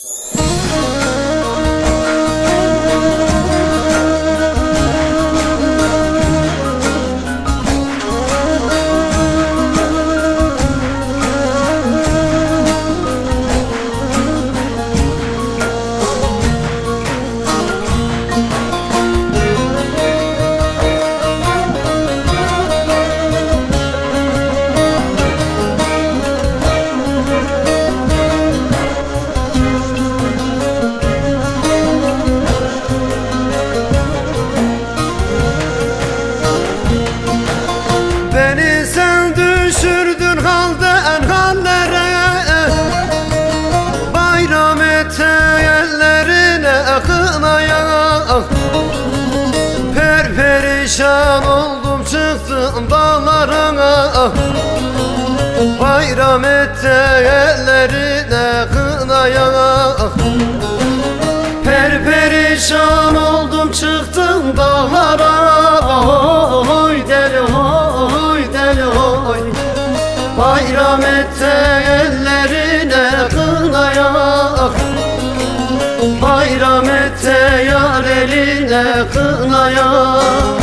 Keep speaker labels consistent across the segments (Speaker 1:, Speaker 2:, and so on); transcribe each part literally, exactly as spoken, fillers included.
Speaker 1: Beni sen düşürdün halden hallere, bayram ete ellerine kınaya. Perperişan oldum çıktım dağlarına, bayram ete ellerine kınaya. Perperişan oldum çıktım dağlara, oy deli oy deli oy. Bayram ete ellerine kınaya, bayram ete yar eline kınaya.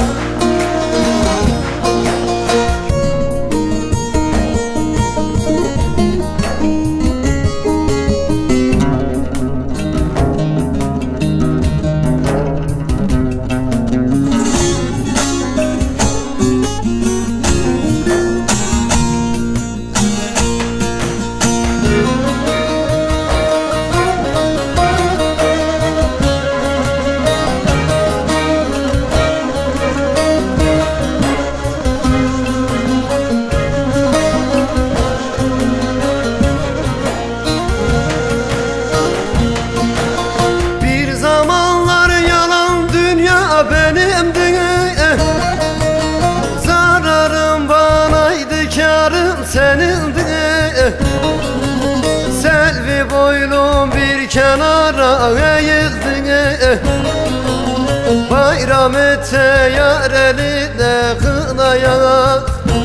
Speaker 1: Zararım banaydı, kârım senindi. Selvi boylum bir kenara eğildi. Bayram ete yar eline kınaya.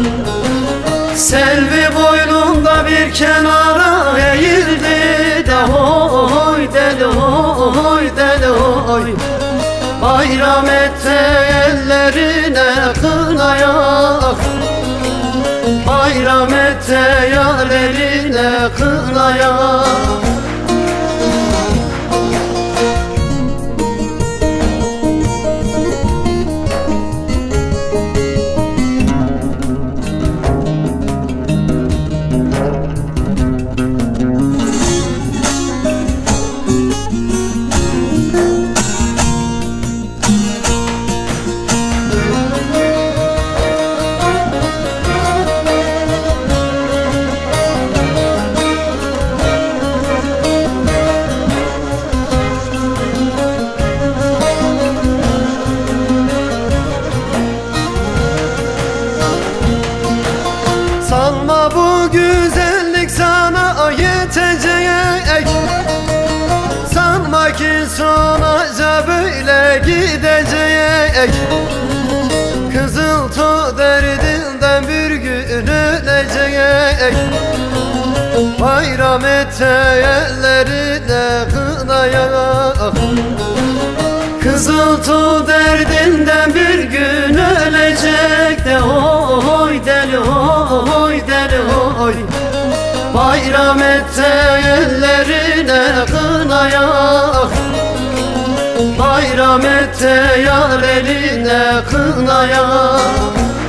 Speaker 1: Selvi boylumda bir kenara eğildi de oy deli oy deli oy. Bayram ete ellerine kınaya, bayram ete yar eline kınaya. Sanma bu güzellik sana yetecek, sanma ki sonuca böyle gidecek. Kızıltu derdinden bir gün ölecek. Bayram ete ellerine kınaya. Kızıltu derdinden bir gün ölecek de oy deli oy deli oy. Bayram ete ellerine kınaya, bayram ete yar eline kınaya.